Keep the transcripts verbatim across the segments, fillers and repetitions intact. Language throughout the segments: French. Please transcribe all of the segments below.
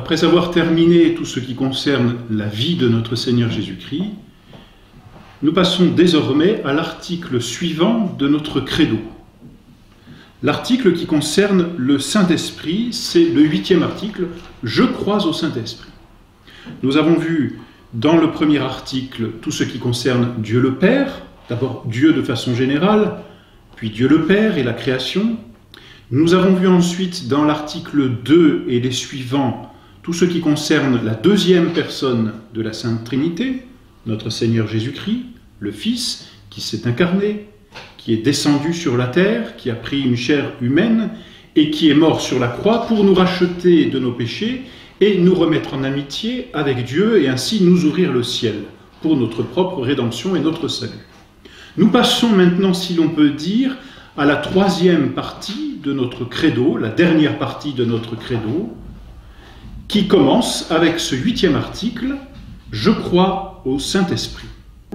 Après avoir terminé tout ce qui concerne la vie de notre Seigneur Jésus-Christ, nous passons désormais à l'article suivant de notre credo. L'article qui concerne le Saint-Esprit, c'est le huitième article, « Je crois au Saint-Esprit ». Nous avons vu dans le premier article tout ce qui concerne Dieu le Père, d'abord Dieu de façon générale, puis Dieu le Père et la création. Nous avons vu ensuite dans l'article deux et les suivants tout ce qui concerne la deuxième personne de la Sainte Trinité, notre Seigneur Jésus-Christ, le Fils qui s'est incarné, qui est descendu sur la terre, qui a pris une chair humaine et qui est mort sur la croix pour nous racheter de nos péchés et nous remettre en amitié avec Dieu et ainsi nous ouvrir le ciel pour notre propre rédemption et notre salut. Nous passons maintenant, si l'on peut dire, à la troisième partie de notre credo, la dernière partie de notre credo, qui commence avec ce huitième article, « Je crois au Saint-Esprit ».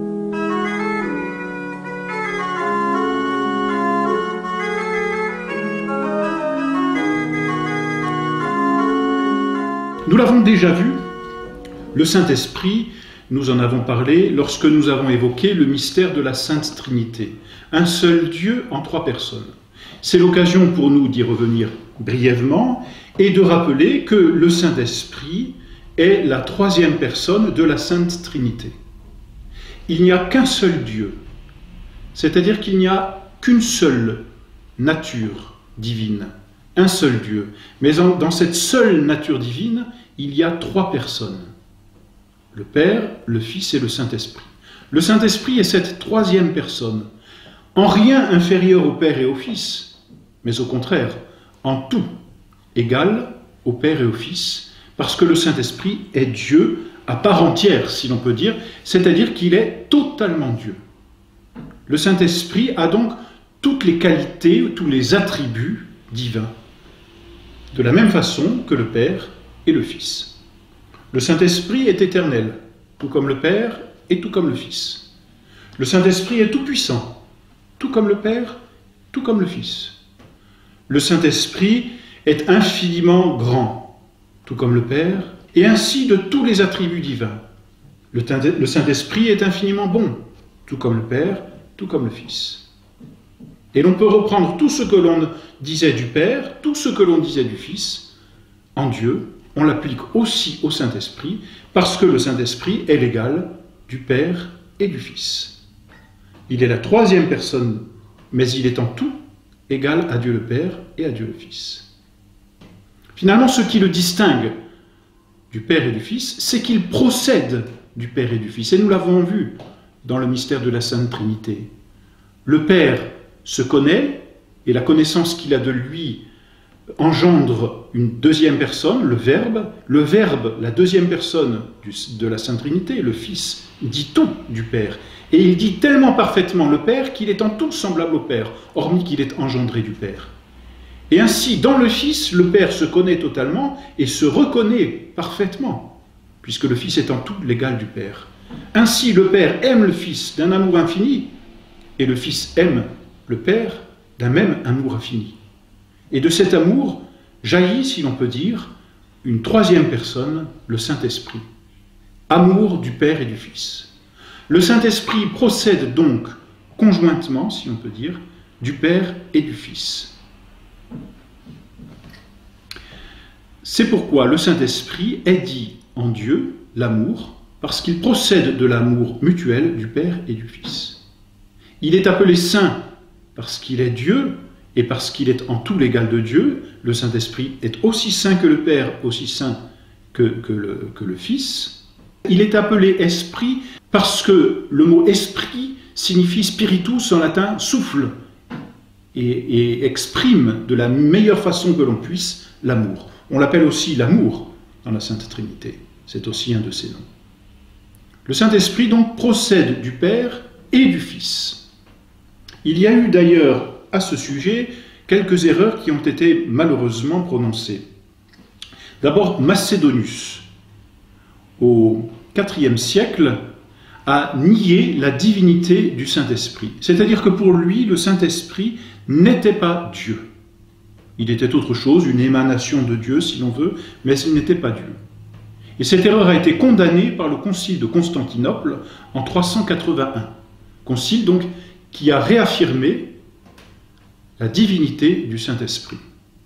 Nous l'avons déjà vu, le Saint-Esprit, nous en avons parlé lorsque nous avons évoqué le mystère de la Sainte Trinité. Un seul Dieu en trois personnes. C'est l'occasion pour nous d'y revenir brièvement et de rappeler que le Saint-Esprit est la troisième personne de la Sainte Trinité. Il n'y a qu'un seul Dieu, c'est-à-dire qu'il n'y a qu'une seule nature divine, un seul Dieu. Mais en, dans cette seule nature divine, il y a trois personnes. Le Père, le Fils et le Saint-Esprit. Le Saint-Esprit est cette troisième personne, en rien inférieure au Père et au Fils, mais au contraire, en tout égal au Père et au Fils, parce que le Saint-Esprit est Dieu à part entière, si l'on peut dire, c'est-à-dire qu'il est totalement Dieu. Le Saint-Esprit a donc toutes les qualités, tous les attributs divins, de la même façon que le Père et le Fils. Le Saint-Esprit est éternel, tout comme le Père et tout comme le Fils. Le Saint-Esprit est tout-puissant, tout comme le Père, tout comme le Fils. Le Saint-Esprit est infiniment grand, tout comme le Père, et ainsi de tous les attributs divins. Le Saint-Esprit est infiniment bon, tout comme le Père, tout comme le Fils. Et l'on peut reprendre tout ce que l'on disait du Père, tout ce que l'on disait du Fils, en Dieu, on l'applique aussi au Saint-Esprit, parce que le Saint-Esprit est l'égal du Père et du Fils. Il est la troisième personne, mais il est en tout égal à Dieu le Père et à Dieu le Fils. Finalement, ce qui le distingue du Père et du Fils, c'est qu'il procède du Père et du Fils. Et nous l'avons vu dans le mystère de la Sainte Trinité. Le Père se connaît, et la connaissance qu'il a de lui engendre une deuxième personne, le Verbe. Le Verbe, la deuxième personne du, de la Sainte Trinité, le Fils, dit tout du Père. Et il dit tellement parfaitement le Père qu'il est en tout semblable au Père, hormis qu'il est engendré du Père. Et ainsi, dans le Fils, le Père se connaît totalement et se reconnaît parfaitement, puisque le Fils est en tout l'égal du Père. Ainsi, le Père aime le Fils d'un amour infini, et le Fils aime le Père d'un même amour infini. Et de cet amour jaillit, si l'on peut dire, une troisième personne, le Saint-Esprit. Amour du Père et du Fils. Le Saint-Esprit procède donc conjointement, si l'on peut dire, du Père et du Fils. C'est pourquoi le Saint-Esprit est dit en Dieu, l'amour, parce qu'il procède de l'amour mutuel du Père et du Fils. Il est appelé Saint parce qu'il est Dieu, et parce qu'il est en tout l'égal de Dieu. Le Saint-Esprit est aussi saint que le Père, aussi saint que, que, le, que le Fils. Il est appelé Esprit parce que le mot Esprit signifie spiritus en latin, souffle, et, et exprime de la meilleure façon que l'on puisse l'amour. On l'appelle aussi l'amour dans la Sainte Trinité. C'est aussi un de ses noms. Le Saint-Esprit donc procède du Père et du Fils. Il y a eu d'ailleurs à ce sujet quelques erreurs qui ont été malheureusement prononcées. D'abord, Macédonius, au quatrième siècle, a nié la divinité du Saint-Esprit. C'est-à-dire que pour lui, le Saint-Esprit n'était pas Dieu. Il était autre chose, une émanation de Dieu, si l'on veut, mais il n'était pas Dieu. Et cette erreur a été condamnée par le concile de Constantinople en trois cent quatre-vingt-un. Concile donc qui a réaffirmé la divinité du Saint-Esprit.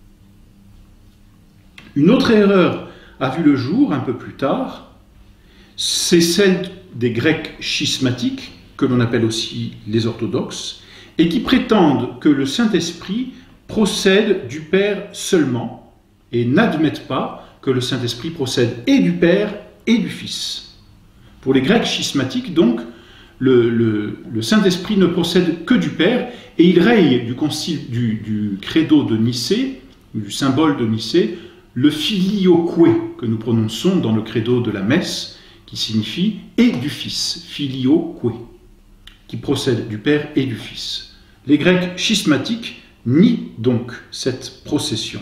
Une autre erreur a vu le jour un peu plus tard, c'est celle des Grecs schismatiques, que l'on appelle aussi les orthodoxes, et qui prétendent que le Saint-Esprit procède du Père seulement, et n'admettent pas que le Saint-Esprit procède et du Père et du Fils. Pour les Grecs schismatiques, donc, le, le, le Saint-Esprit ne procède que du Père, et il raye du, concile, du, du credo de Nicée, du symbole de Nicée, le filioque que nous prononçons dans le credo de la messe, qui signifie « et du Fils », filioque, qui procède du Père et du Fils. Les Grecs schismatiques nient donc cette procession.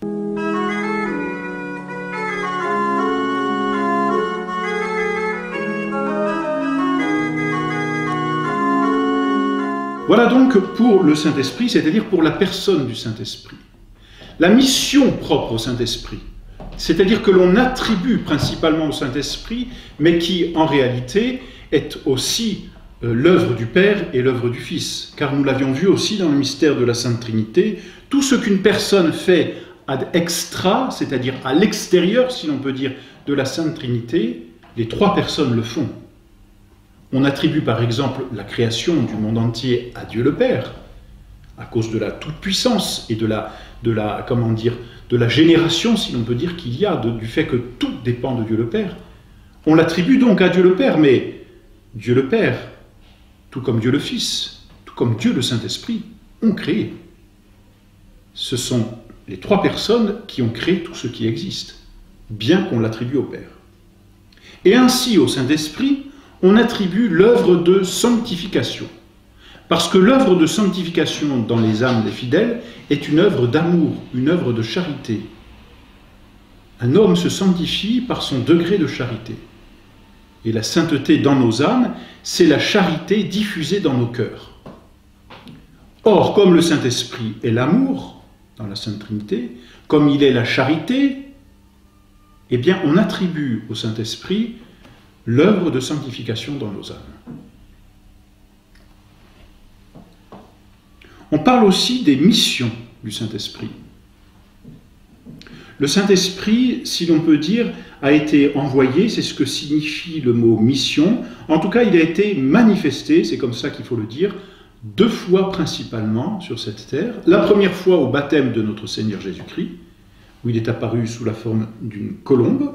Voilà donc pour le Saint-Esprit, c'est-à-dire pour la personne du Saint-Esprit. La mission propre au Saint-Esprit, c'est-à-dire que l'on attribue principalement au Saint-Esprit, mais qui en réalité est aussi euh, l'œuvre du Père et l'œuvre du Fils. Car nous l'avions vu aussi dans le mystère de la Sainte Trinité, tout ce qu'une personne fait ad extra, c'est-à-dire à l'extérieur, si l'on peut dire, de la Sainte Trinité, les trois personnes le font. On attribue par exemple la création du monde entier à Dieu le Père, à cause de la toute-puissance et de la, de la, comment dire, de la génération, si l'on peut dire, qu'il y a, de, du fait que tout dépend de Dieu le Père. On l'attribue donc à Dieu le Père, mais Dieu le Père, tout comme Dieu le Fils, tout comme Dieu le Saint-Esprit, ont créé. Ce sont les trois personnes qui ont créé tout ce qui existe, bien qu'on l'attribue au Père. Et ainsi, au Saint-Esprit, on attribue l'œuvre de sanctification. Parce que l'œuvre de sanctification dans les âmes des fidèles est une œuvre d'amour, une œuvre de charité. Un homme se sanctifie par son degré de charité. Et la sainteté dans nos âmes, c'est la charité diffusée dans nos cœurs. Or, comme le Saint-Esprit est l'amour, dans la Sainte Trinité, comme il est la charité, eh bien, on attribue au Saint-Esprit l'œuvre de sanctification dans nos âmes. On parle aussi des missions du Saint-Esprit. Le Saint-Esprit, si l'on peut dire, a été envoyé, c'est ce que signifie le mot mission. En tout cas, il a été manifesté, c'est comme ça qu'il faut le dire, deux fois principalement sur cette terre. La première fois au baptême de notre Seigneur Jésus-Christ, où il est apparu sous la forme d'une colombe.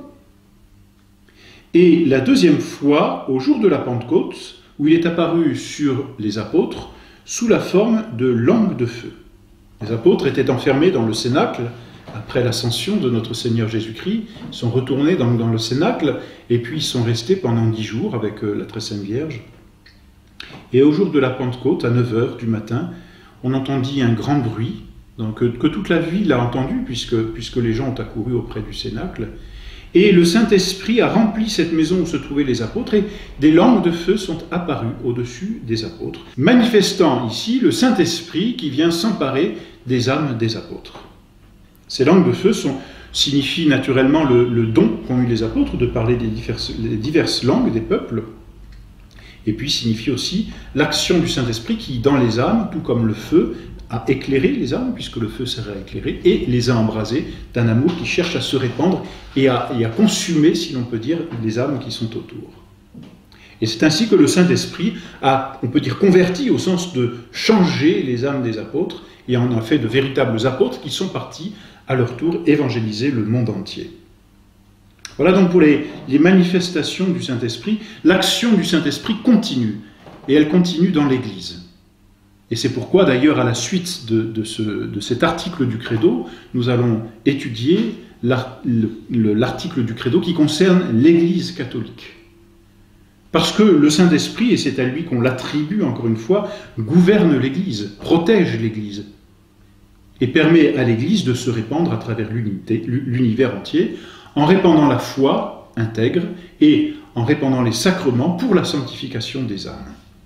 Et la deuxième fois, au jour de la Pentecôte, où il est apparu sur les apôtres sous la forme de langue de feu. Les apôtres étaient enfermés dans le cénacle après l'ascension de notre Seigneur Jésus-Christ, ils sont retournés dans, dans le cénacle et puis ils sont restés pendant dix jours avec euh, la Très Sainte Vierge. Et au jour de la Pentecôte, à neuf heures du matin, on entendit un grand bruit, donc, que, que toute la ville a entendu puisque, puisque les gens ont accouru auprès du cénacle. Et le Saint-Esprit a rempli cette maison où se trouvaient les apôtres et des langues de feu sont apparues au-dessus des apôtres, manifestant ici le Saint-Esprit qui vient s'emparer des âmes des apôtres. Ces langues de feu sont, signifient naturellement le, le don qu'ont eu les apôtres de parler des diverses, les diverses langues des peuples, et puis signifie aussi l'action du Saint-Esprit qui, dans les âmes, tout comme le feu, a éclairé les âmes, puisque le feu sert à éclairer, et les a embrasées d'un amour qui cherche à se répandre et à, et à consumer, si l'on peut dire, les âmes qui sont autour. Et c'est ainsi que le Saint-Esprit a, on peut dire, converti au sens de changer les âmes des apôtres, et en a fait de véritables apôtres qui sont partis, à leur tour, évangéliser le monde entier. Voilà donc pour les, les manifestations du Saint-Esprit. L'action du Saint-Esprit continue, et elle continue dans l'Église. Et c'est pourquoi, d'ailleurs, à la suite de, de, ce, de cet article du Credo, nous allons étudier l'article du Credo qui concerne l'Église catholique. Parce que le Saint-Esprit, et c'est à lui qu'on l'attribue encore une fois, gouverne l'Église, protège l'Église, et permet à l'Église de se répandre à travers l'univers entier, en répandant la foi intègre et en répandant les sacrements pour la sanctification des âmes.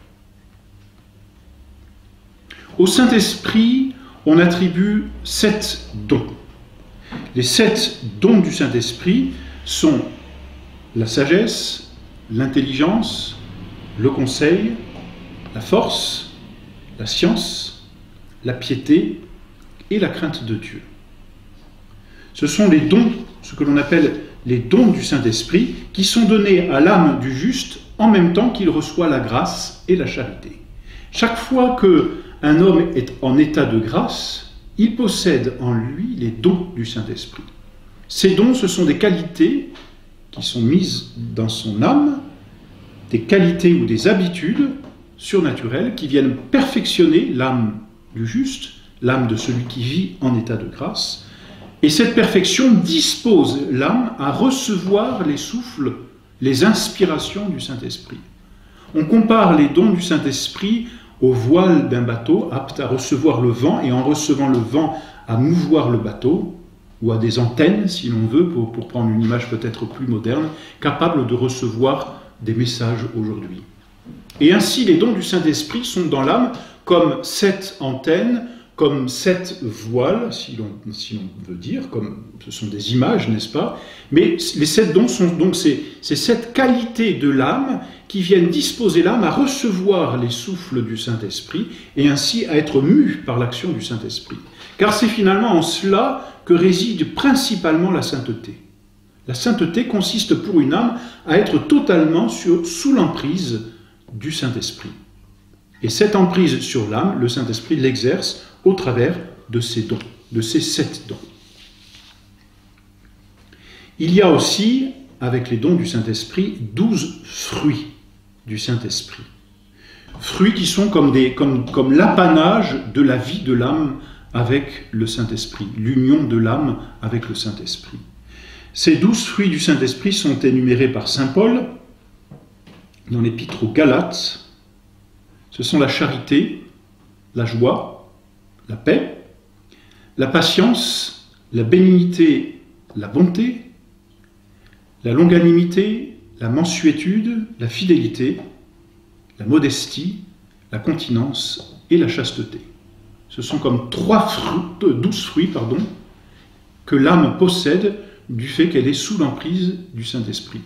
Au Saint-Esprit, on attribue sept dons. Les sept dons du Saint-Esprit sont la sagesse, l'intelligence, le conseil, la force, la science, la piété et la crainte de Dieu. Ce sont les dons, ce que l'on appelle les dons du Saint-Esprit, qui sont donnés à l'âme du juste en même temps qu'il reçoit la grâce et la charité. Chaque fois qu'un homme est en état de grâce, il possède en lui les dons du Saint-Esprit. Ces dons, ce sont des qualités qui sont mises dans son âme, des qualités ou des habitudes surnaturelles qui viennent perfectionner l'âme du juste, l'âme de celui qui vit en état de grâce. Et cette perfection dispose l'âme à recevoir les souffles, les inspirations du Saint-Esprit. On compare les dons du Saint-Esprit au voile d'un bateau apte à recevoir le vent, et en recevant le vent à mouvoir le bateau, ou à des antennes, si l'on veut, pour, pour prendre une image peut-être plus moderne, capables de recevoir des messages aujourd'hui. Et ainsi, les dons du Saint-Esprit sont dans l'âme comme sept antennes, comme sept voiles, si l'on si l'on veut dire, comme ce sont des images, n'est-ce pas? Mais les sept dons sont donc ces, ces sept qualités de l'âme qui viennent disposer l'âme à recevoir les souffles du Saint-Esprit et ainsi à être mue par l'action du Saint-Esprit. Car c'est finalement en cela que réside principalement la sainteté. La sainteté consiste pour une âme à être totalement sur, sous l'emprise du Saint-Esprit. Et cette emprise sur l'âme, le Saint-Esprit l'exerce au travers de ces dons, de ces sept dons. Il y a aussi, avec les dons du Saint-Esprit, douze fruits du Saint-Esprit. Fruits qui sont comme, des, comme, comme l'apanage de la vie de l'âme avec le Saint-Esprit, l'union de l'âme avec le Saint-Esprit. Ces douze fruits du Saint-Esprit sont énumérés par saint Paul dans l'épître aux Galates. Ce sont la charité, la joie, la paix, la patience, la bénignité, la bonté, la longanimité, la mansuétude, la fidélité, la modestie, la continence et la chasteté. Ce sont comme trois fruits, douze fruits, pardon, que l'âme possède du fait qu'elle est sous l'emprise du Saint-Esprit.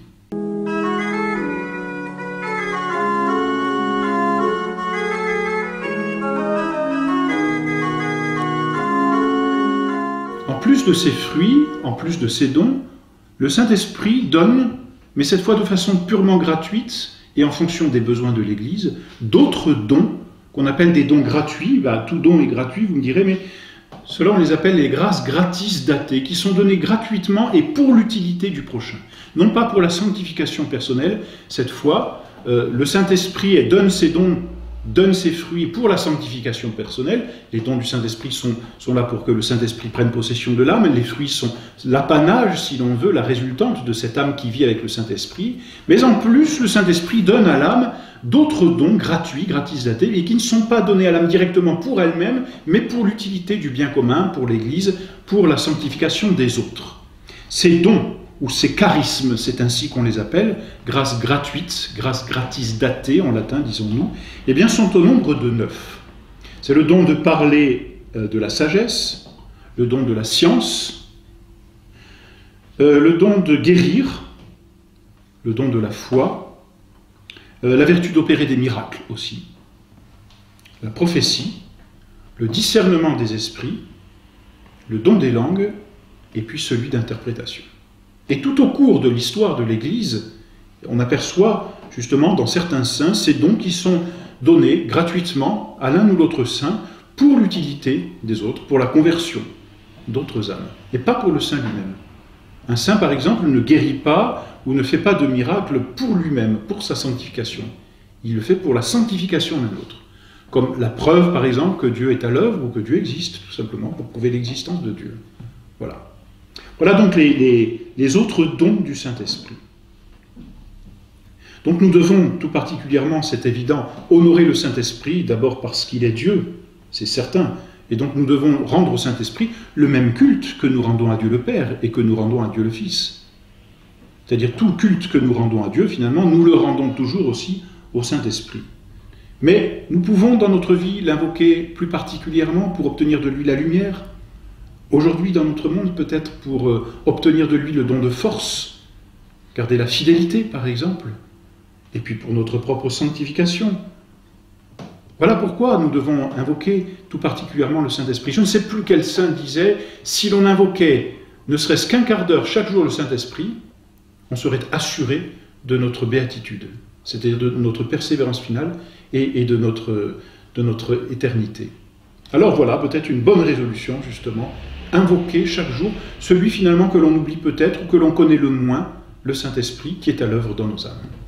En plus de ces fruits, en plus de ces dons, le Saint-Esprit donne, mais cette fois de façon purement gratuite et en fonction des besoins de l'Église, d'autres dons qu'on appelle des dons gratuits. Bah, tout don est gratuit, vous me direz, mais cela on les appelle les grâces gratis datées, qui sont données gratuitement et pour l'utilité du prochain. Non pas pour la sanctification personnelle, cette fois, euh, le Saint-Esprit donne ses dons, donne ses fruits pour la sanctification personnelle. Les dons du Saint-Esprit sont, sont là pour que le Saint-Esprit prenne possession de l'âme. Les fruits sont l'apanage, si l'on veut, la résultante de cette âme qui vit avec le Saint-Esprit. Mais en plus, le Saint-Esprit donne à l'âme d'autres dons gratuits, gratis datés, et qui ne sont pas donnés à l'âme directement pour elle-même, mais pour l'utilité du bien commun, pour l'Église, pour la sanctification des autres. Ces dons, ou ces charismes, c'est ainsi qu'on les appelle, grâces gratuites, grâces gratis datées en latin, disons-nous, eh bien, sont au nombre de neuf. C'est le don de parler euh, de la sagesse, le don de la science, euh, le don de guérir, le don de la foi, euh, la vertu d'opérer des miracles aussi, la prophétie, le discernement des esprits, le don des langues, et puis celui d'interprétation. Et tout au cours de l'histoire de l'Église, on aperçoit justement dans certains saints ces dons qui sont donnés gratuitement à l'un ou l'autre saint pour l'utilité des autres, pour la conversion d'autres âmes, et pas pour le saint lui-même. Un saint, par exemple, ne guérit pas ou ne fait pas de miracle pour lui-même, pour sa sanctification. Il le fait pour la sanctification d'un autre. Comme la preuve, par exemple, que Dieu est à l'œuvre ou que Dieu existe, tout simplement, pour prouver l'existence de Dieu. Voilà. Voilà donc les, les, les autres dons du Saint-Esprit. Donc nous devons tout particulièrement, c'est évident, honorer le Saint-Esprit, d'abord parce qu'il est Dieu, c'est certain, et donc nous devons rendre au Saint-Esprit le même culte que nous rendons à Dieu le Père et que nous rendons à Dieu le Fils. C'est-à-dire tout culte que nous rendons à Dieu, finalement, nous le rendons toujours aussi au Saint-Esprit. Mais nous pouvons dans notre vie l'invoquer plus particulièrement pour obtenir de lui la lumière. Aujourd'hui, dans notre monde, peut-être pour euh, obtenir de lui le don de force, garder la fidélité par exemple, et puis pour notre propre sanctification. Voilà pourquoi nous devons invoquer tout particulièrement le Saint-Esprit. Je ne sais plus quel saint disait, si l'on invoquait ne serait-ce qu'un quart d'heure chaque jour le Saint-Esprit, on serait assuré de notre béatitude, c'est-à-dire de notre persévérance finale et, et de, notre, de notre éternité. Alors voilà, peut-être une bonne résolution justement, invoquer chaque jour celui finalement que l'on oublie peut-être ou que l'on connaît le moins, le Saint-Esprit qui est à l'œuvre dans nos âmes.